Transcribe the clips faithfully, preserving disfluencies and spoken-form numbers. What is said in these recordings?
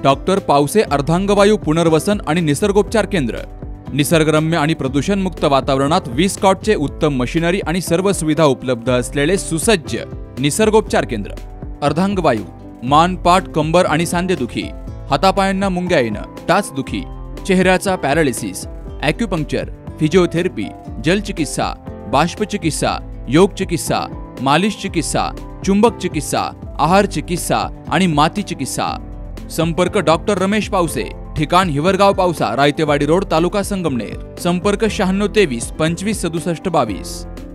Doctor Pawase अर्धांगवायू पुनर्वसन आणि निसर्गोपचार केंद्र, निसर्गरम्य आणि प्रदूषणमुक्त वातावरणात वीस कॉटचे उत्तम मशिनरी आणि सर्व सुविधा उपलब्ध असलेले सुसज्ज निसर्गोपचार केंद्र। अर्धांगवायू, मान, पाठ, कंबर आणि सांधेदुखी, हातापायांना मुंग्या येणं, टाचदुखी, चेहऱ्याचा पॅरालिसिस, ॲक्युपंक्चर, फिजिओथेरपी, जलचिकित्सा, बाष्पचिकित्सा, योग चिकित्सा, मालिश चिकित्सा, चुंबक चिकित्सा, आहार चिकित्सा आणि माती चिकित्सा। संपर्क डॉक्टर रमेश पावसे, ठिकाण हिवरगाव पावसा, रायतेवाडी रोड, तालुका संगमनेर। संपर्क शहाण्णव तेवीस पंचवीस सदुसष्ट बावीस।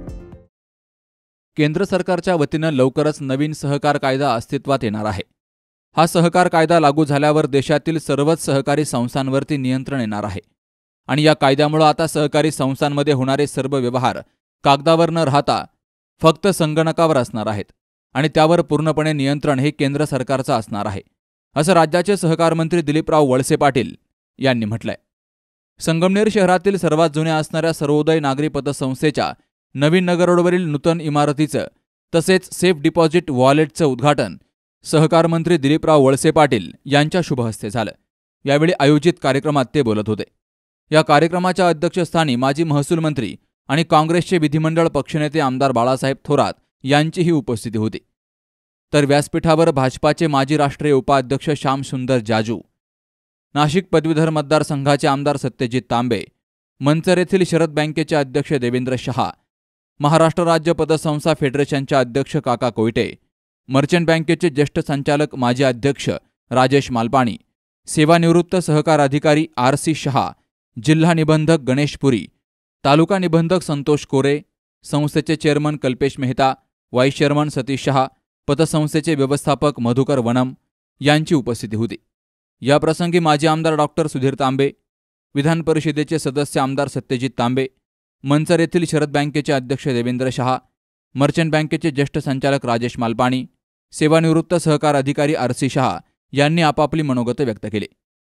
केंद्र सरकारच्या वतीनं लवकरच नवीन सहकार कायदा अस्तित्वात येणार आहे। हा सहकार कायदा लागू झाल्यावर देशातील सर्वच सहकारी संस्थांवरती नियंत्रण येणार आहे आणि या कायद्यामुळे आता सहकारी संस्थांमध्ये होणारे सर्व व्यवहार कागदावर न राहता फक्त संगणकावर असणार आहेत आणि त्यावर पूर्णपणे नियंत्रण हे केंद्र सरकारचं असणार आहे, असं राज्याचे सहकार मंत्री दिलीपराव वळसे पाटील यांनी म्हटलंय। संगमनेर शहरातील सर्वात जुन्या असणाऱ्या सर्वोदय नागरी पतसंस्थेच्या नवीन नगर रोडवरील नूतन इमारतीचं तसेच सेफ डिपॉझिट वॉलेटचं उद्घाटन सहकार मंत्री दिलीपराव वळसे पाटील यांच्या शुभहस्ते झालं। यावेळी आयोजित कार्यक्रमात ते बोलत होते। या कार्यक्रमाच्या अध्यक्षस्थानी माजी महसूल मंत्री आणि काँग्रेसचे विधिमंडळ पक्षनेते आमदार बाळासाहेब थोरात यांचीही उपस्थिती होती। तर व्यासपीठावर भाजपाचे माजी राष्ट्रीय उपाध्यक्ष श्याम सुंदर जाजू, नाशिक पदवीधर मतदारसंघाचे आमदार सत्यजित तांबे, मंचर येथील शरद बँकेचे अध्यक्ष देवेंद्र शहा, महाराष्ट्र राज्य पतसंस्था फेडरेशनचे अध्यक्ष काका कोयटे, मर्चंट बँकेचे ज्येष्ठ संचालक माजी अध्यक्ष राजेश मालपाणी, सेवानिवृत्त सहकार अधिकारी आर सी शहा, जिल्हा निबंधक गणेश पुरी, तालुका निबंधक संतोष कोरे, संस्थेचे chairman Kalpesh Mehta, vice chairman Satish Shah, पतसंस्थेचे व्यवस्थापक मधुकर वनम यांची उपस्थिती होती। या प्रसंगी माजी आमदार डॉक्टर सुधीर तांबे, विधान परिषदेचे सदस्य आमदार सत्यजित तांबे, मंचर येथील शरद बँकेचे अध्यक्ष देवेंद्र शहा, मर्चंट बँकेचे ज्येष्ठ संचालक राजेश मालपाणी, सेवानिवृत्त सहकार अधिकारी आर सी शहा यांनी आपापली मनोगत व्यक्त केली।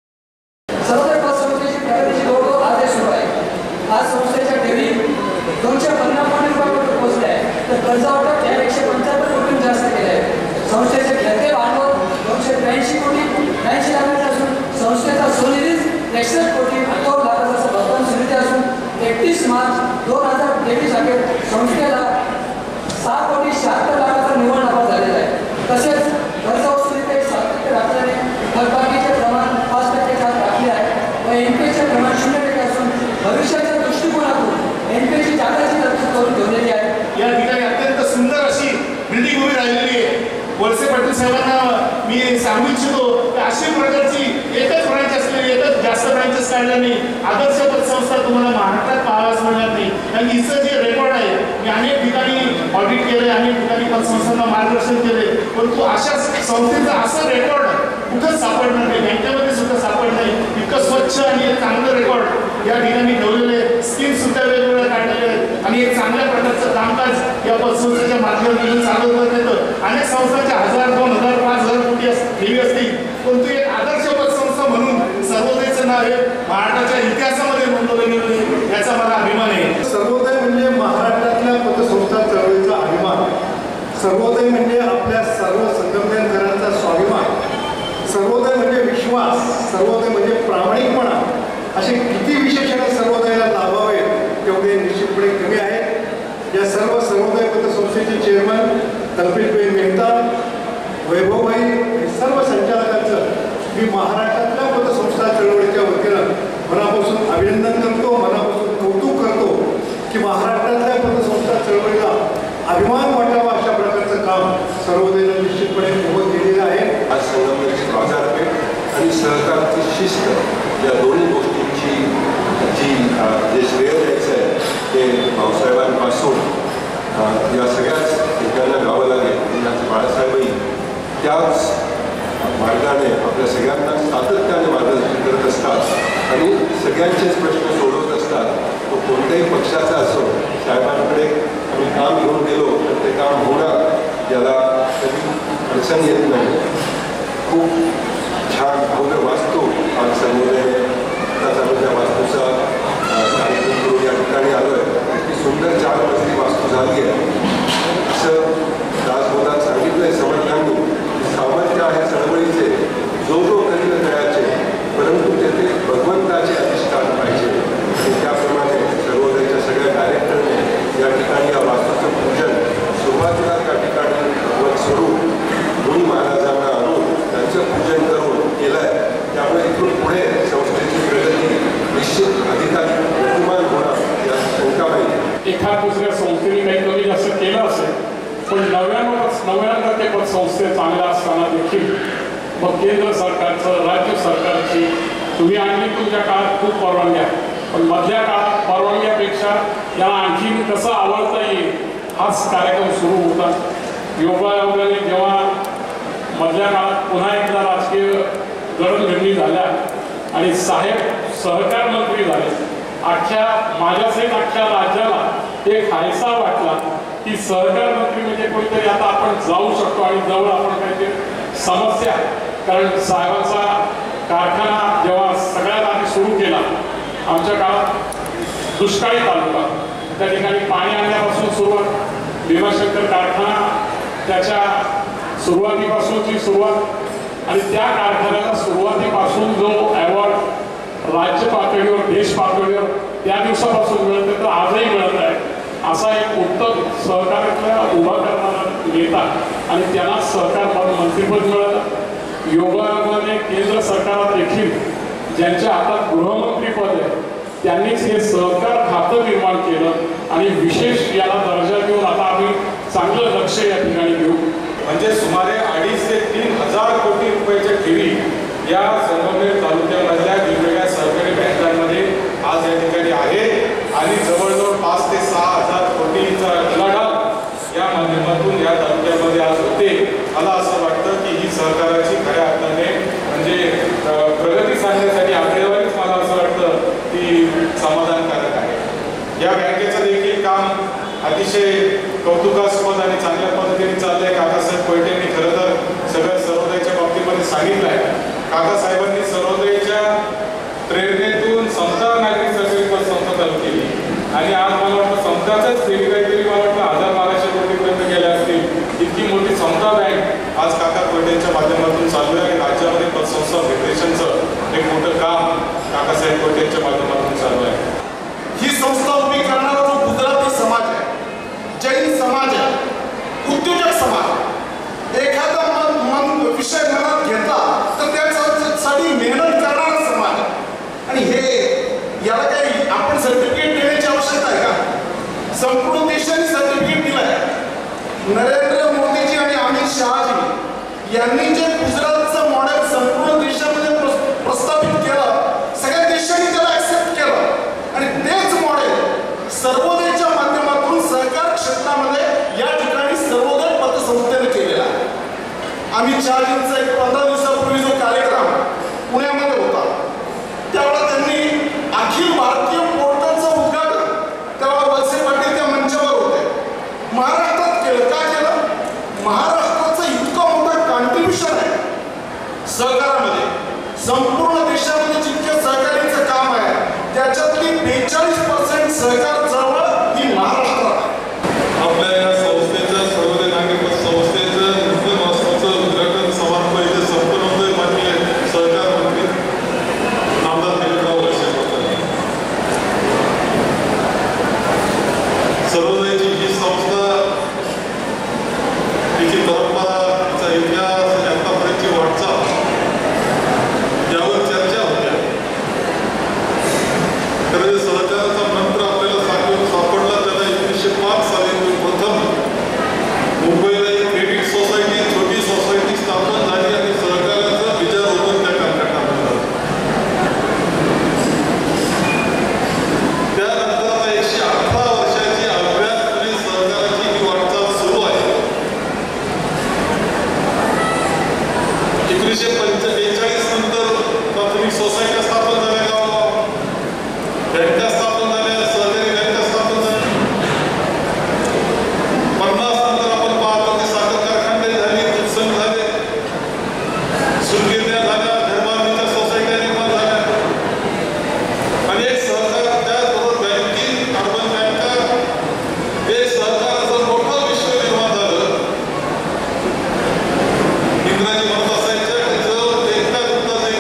एकतीस मार्च दोन हजार तेवीस अखेर संस्थेला सहा कोटी शहात्तर लाखाचा निव्वळ नफा झालेला आहे। तसेच कर्ज वसुलीत एक सातत्य राखल्याने थकबाकीचे प्रमाण पाच टक्के राखले आहे व एनपीएचे प्रमाण शून्य टक्के असून भविष्याच्या दृष्टिकोनातून एनपीएची जागाची तरतूद करून ठेवलेली आहे। या ठिकाणी अत्यंत सुंदर अशी बिल्डिंग उभी राहिलेली आहे। वळसे पाटील साहेबांना मी सांगू इच्छितो की अशी प्रकारची एकच ब्रांच असलेली, एकच जास्त ब्रांचेस काढल्याने आदर्श पतसंस्था तुम्हाला महाराष्ट्रात पाहावयास मिळणार नाही। कारण हिचं जे रेकॉर्ड आहे, मी अनेक ठिकाणी ऑडिट केले, अनेक ठिकाणी पतसंस्थांना मार्गदर्शन केले, परंतु अशा संस्थेचं असं रेकॉर्ड कुठंच सापडणार नाही, बँकेमध्ये सुद्धा सापडणार नाही। इतकं स्वच्छ आणि एक चांगलं रेकॉर्ड या ठिकाणी ठेवलेले, स्कीम सुद्धा वेगवेगळ्या काढलेले आहेत आणि एक चांगल्या प्रकारचं कामकाज या पतसंस्थेच्या माध्यमातून चालू करण्यात येतं। अनेक संस्थांच्या हजार दोन हजार पाच हजार कोटी ठेवी असतील, परंतु एक आदर्श पतसंस्था म्हणून सर्वोदयचं नाव हे महाराष्ट्राच्या इतिहासामध्ये नोंदवलं गेलं, याचा मला अभिमान आहे। सर्वोदय म्हणजे महाराष्ट्रातल्या पतसंस्था चळवळीचा अभिमान, सर्वोदय म्हणजे आपल्या सर्व संगमनेरकरांचा स्वाभिमान, सर्वोदय म्हणजे विश्वास, सर्वोदय म्हणजे प्रामाणिकपणा। असे किती विशेषण सर्वोदयाला लाभावे तेवढे निश्चितपणे कमी आहेत। या सर्व सर्वोदय पतसंस्थेचे चेअरमन कल्पेश मेहता, वैभवभाई, सर्व संचालकांचं मी महाराष्ट्रातल्या पतसंस्था चळवळीच्या वतीनं मनापासून अभिनंदन करतो, मनापासून कौतुक करतो की महाराष्ट्रातल्या पतसंस्था चळवळीला अभिमान वाटावा अशा प्रकारचं काम सर्वोदयनं निश्चितपणे सोबत केलेलं आहे। आज संगमनेरची बाजारपेठ आणि सहकारची शिस्त या दोन्ही गोष्टींची जी जे श्रेय द्यायचं आहे ते भाऊसाहेबांपासून या सगळ्याच ठिकाणं गावं लागेल। बाळासाहेबही त्याच मार्गाने आपल्या सगळ्यांना सातत्याने मार्गदर्शन करत असतात आणि सगळ्यांचेच प्रश्न सोडवत असतात। तो कोणत्याही पक्षाचा असो, साहेबांकडे आम्ही काम घेऊन गेलो तर ते काम होणं याला कधी अडचण येत नाही। खूप छान भव्य वास्तू आज सर्वोदय त्या वास्तूचा कार्यक्रम करून या ठिकाणी आलो आहे। इतकी सुंदर चार मजली वास्तू झाली आहे असं दासबोधात सांगितलंय समर्थांनी। सामर्थ्य आहे चळवळीचे, जो जो कधी पण नव्याण्णव नव्याण्णव टक्के पतसंस्थे चांगल्या असताना देखील मग केंद्र सरकारचं राज्य सरकारची तुम्ही आणली तुमच्या काळात खूप परवानग्या, पण मधल्या काळात परवानग्यापेक्षा याला आणखी कसं आवडता येईल हाच कार्यक्रम सुरू होता. योगायोगाने जेव्हा मधल्या काळात पुन्हा एकदा राजकीय जडणघडणी झाल्या आणि साहेब सहकार मंत्री झाले, अख्ख्या माझ्यासहित अख्ख्या राज्याला एक हायसा वाटला की सहकार मंत्री म्हणजे कोणीतरी आता आपण जाऊ शकतो आणि जवळ आपण काहीतरी समस्या, कारण साहेबांचा कारखाना जेव्हा सगळ्यात आधी सुरू केला आमच्या काळात दुष्काळी तालुका, त्या ठिकाणी पाणी आणण्यापासून सुरुवात, भीमाशंकर कारखाना त्याच्या सुरुवातीपासूनची सुरुवात आणि त्या कारखान्याला सुरुवातीपासून जो अवॉर्ड राज्य पातळीवर देश पातळीवर त्या दिवसापासून मिळत तर आजही मिळत आहे, असा एक उत्तम सहकार्यातला उभा करणारा नेता आणि त्यांना सहकार मंत्रिपद मिळालं. योगायोगाने केंद्र सरकारात देखील ज्यांच्या हातात गृहमंत्रीपद आहे त्यांनीच हे सहकार खातं निर्माण केलं आणि विशेष याला दर्जा देऊन आता आम्ही चांगलं लक्ष या ठिकाणी घेऊ. म्हणजे सुमारे अडीच ते तीन हजार कोटी रुपयाच्या ठेवी या संगमनेर तालुक्यामधल्या वेगवेगळ्या सहकारी बँकांमध्ये आज या ठिकाणी आहे आणि जवळजवळ पाच ते सहा हजार कोटीचा उलाढाल या माध्यमातून या तालुक्यामध्ये आज होते. मला असं वाटतं की ही सहकाराची खऱ्या अर्थाने म्हणजे प्रगती साधण्यासाठी आकडेवारीच मला असं वाटतं की समाधानकारक आहे. या बँकेचं देखील काम अतिशय कौतुकास्पद आणि चांगल्या पद्धतीने चाललंय. काकासाहेब कोयटेंनी खरं तर सगळं सर्वोदयच्या बाबतीमध्ये सांगितलं आहे. काकासाहेबांनी सर्वोदयच्या प्रेरणेतून समता नागरिक सहकारी पतसंस्था चालू केली आणि आज मला वाटतं समताच्याच ठेवी काहीतरी मला वाटतं हजार बाराशे कोटीपर्यंत गेल्या असतील. इतकी मोठी समता बँक आज काका कोयटेंच्या माध्यमातून चालू आहे आणि राज्यामध्ये पतसंस्था फेडरेशनचं एक मोठं काम काकासाहेब कोयटेंच्या माध्यमातून चालू आहे. ही संस्था उभी करणारा जो गुजराती समाज आहे, जैन समाज आहे, उद्योजक समाज, एखादा मन मन विषय मनात घेतला तर त्यासाठी मेहनत करणारा समाज आहे. आणि हे याला काही आपण सर्टिफिकेट देण्याची आवश्यकता आहे का? संपूर्ण देशाने सर्टिफिकेट दिलं आहे. नरेंद्र मोदीजी आणि अमित शहाजी यांनी जे गुजरातचं मॉडेल संपूर्ण देशामध्ये प्रस्थापित केलं, सगळ्या देशांनी त्याला ऍक्सेप्ट केलं आणि तेच मॉडेल सर्वोदयच्या माध्यमातून सहकार क्षेत्रामध्ये या ठिकाणी सर्वोदय पतसंस्थेने केलेला आहे. अमित शहाजींचा एक पंधरा दिवसापूर्वी जो कार्यक्रम पुण्यामध्ये होता त्यावेळेला त्यांनी अखिल भारतीय पोर्टलचं उद्घाटन तेव्हा वळसे पाटील त्या मंचावर होते. महाराष्ट्रात केलं. का केलं? महाराष्ट्राचं इतकं मोठं कॉन्ट्रीब्युशन आहे सहकारामध्ये. संपूर्ण देशामध्ये जितके सहकारीचं काम आहे त्याच्यातली बेचाळीस पर्सेंट सहकार चळवळ ही महाराष्ट्रात आहे. आपल्या या संस्थेचं सर्वोदय नागरिक संस्थेचं नूतन वास्तूचं उद्घाटन समारंभ इथे संपन्न होतोय. माननीय सहकार मंत्री नामदार निलेशराव वळसे पाटील. सर्वोदयची ही संस्था, तिची परंपरा, तिचा इतिहास आणि आतापर्यंतची वाटचाल यावर चर्चा होत्या. खरं सहकाराचा मंत्र आपल्याला सापड सापडला त्याला एकोणीसशे पाच साली प्रथम मुंबईला एक क्रेडिट सोसायटी, छोटी सोसायटी स्थापन झाली आणि सहकाराचा विचारोपण त्या कार्यक्रमात झाला. त्यानंतर आता एकशे अठरा वर्षाची अभ्यासपूर्वी सहकाराची ही वाटचाल सुरू आहे. एकोणीसशे पंच बेचाळीस नंतर प्राथमिक सोसायट्या स्थापन झाल्या, गावागाव बँका स्थापन झाल्या, सहकारी बँका स्थापन झाल्या. पन्नास नंतर आपण पाहतो की साखर कारखाने झाले, दूध संघ झाले, सुतगिरण्या झाल्या, घरबांधणीच्या सोसायट्या निर्माण झाल्या आणि एक सहकार त्याचबरोबर बँकिंग, अर्बन बँका हे सहकाराचं मोठं विश्व निर्माण झालं. इंग्रजी म्हणत असायचं जो एकटा गुप्ता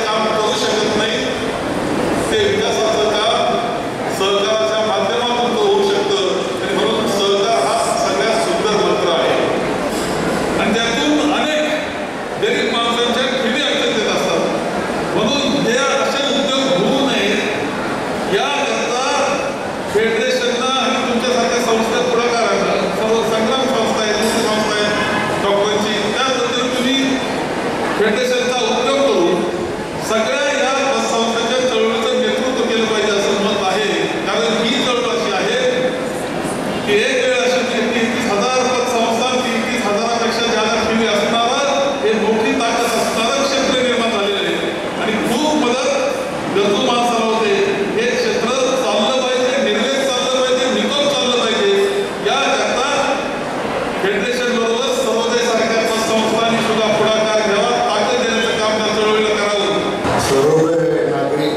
सगळ्या या संस्थेच्या चळवळीचं नेतृत्व केलं पाहिजे असं मत आहे. कारण ही चळवळ अशी आहे की एक वेळ अशी तीस हजार पतसंस्था तीस हजारापेक्षा जास्त ठेवी असणारं हे मोठी ताकद असणारं क्षेत्र निर्माण झालेलं आहे आणि खूप मदत गरजू माणसाला होते. हे क्षेत्र चाललं पाहिजे, निर्वेद चाललं पाहिजे, निकोप चाललं पाहिजे. याकरता फेडरेशन बरोबर सर्वोदय सारख्या पतसंस्थांनी सुद्धा पुढाकार घ्यावा, ताकद देण्याचं काम त्या चळवळीला करावं. सर्वोदय नागरी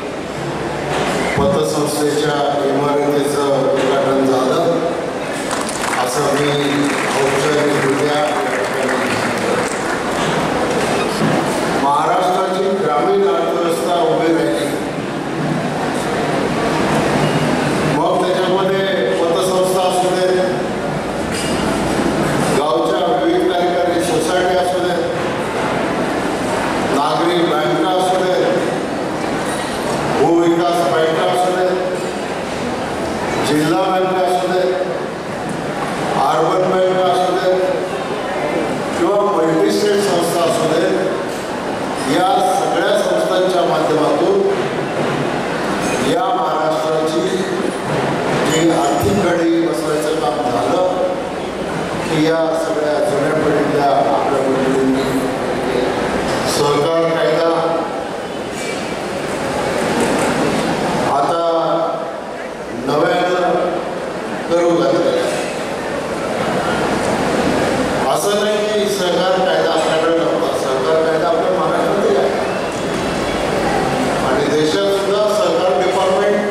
पतसंस्थेच्या इमारतीचं उद्घाटन झालं असं मी औपचारिकरित्या महाराष्ट्राची ग्रामीण अर्थव्यवस्था उभी राहिली. मग त्याच्यामध्ये पतसंस्था असू दे, गावच्या विविध कार्यकारी सोसायटी असू दे, नागरी बँका असू दे, भूविकास बँका असू दे, जिल्हा बँका असू दे, अर्बन बँका असू दे किंवा मल्टीस्टेट संस्था असू दे, या सगळ्या संस्थांच्या माध्यमातून या महाराष्ट्राची जी आर्थिक घडी बसवायचं काम झालं की या सगळ्या जुन्या पिढीतल्या आपल्या मंडळींनी सहकार कायदा आता नव्यानं करू लागले. असं नाही की सहकार कायदा आपल्याकडे नव्हता. सहकार कायदा आपल्या महाराष्ट्रातही आहे आणि देशात सुद्धा सहकार डिपार्टमेंट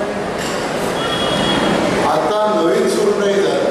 आता नवीन सुरू नाही झालं.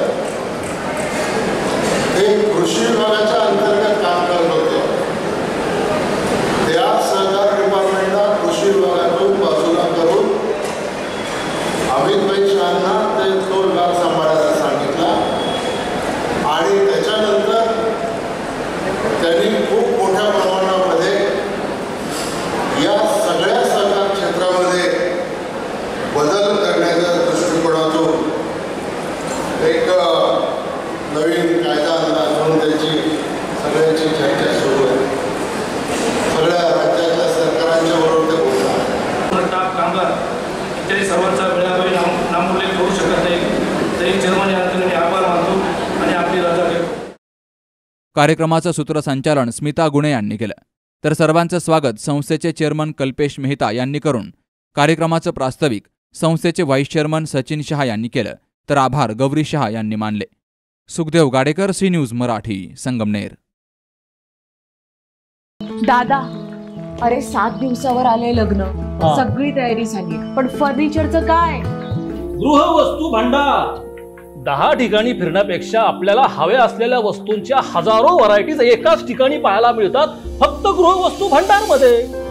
ते कृषी विभागाच्या अंतर्गत काम करत होतं. त्या सहकार डिपार्टमेंटला कृषी विभागातून बाजूला करून अमितभाई शहांना ते तो विभाग सांभाळायला सांगितला आणि त्याच्यानंतर त्यांनी खूप मोठ्या प्रमाणामध्ये या सगळ्या सहकार क्षेत्रामध्ये बदल करण्याच्या दृष्टिकोनातून एक नवीन कायदा आणला म्हणून त्याची सगळ्यांची चर्चा सुरू आहे. सगळ्या राज्यातल्या सरकारांच्या बरोबर ते बोलतात. कामगार इत्यादी सर्वांचा वेळावेळी नाम नामोल्लेख करू शकत नाही, तरी चेअरमन या मी आभार मानतो आणि आपली रजा घेतो. कार्यक्रमाचं सूत्रसंचालन स्मिता गुणे यांनी केलं, तर सर्वांचं स्वागत संस्थेचे चेअरमन कल्पेश मेहता यांनी करून कार्यक्रमाचं प्रास्ताविक संस्थेचे व्हाईस चेअरमन सचिन शहा यांनी केलं, तर आभार गौरी शहा यांनी मानले. Sukhdev Gadekar, C news Marathi, Sangamner. दादा, अरे सात दिवसावर आले लग्न, सगळी तयारी झाली, पण फर्निचरचं काय? गृहवस्तू भांडार. दहा ठिकाणी फिरण्यापेक्षा आपल्याला हव्या असलेल्या वस्तूंच्या हजारो व्हरायटीज एकाच ठिकाणी पाहायला मिळतात फक्त गृहवस्तू भांडार मध्ये.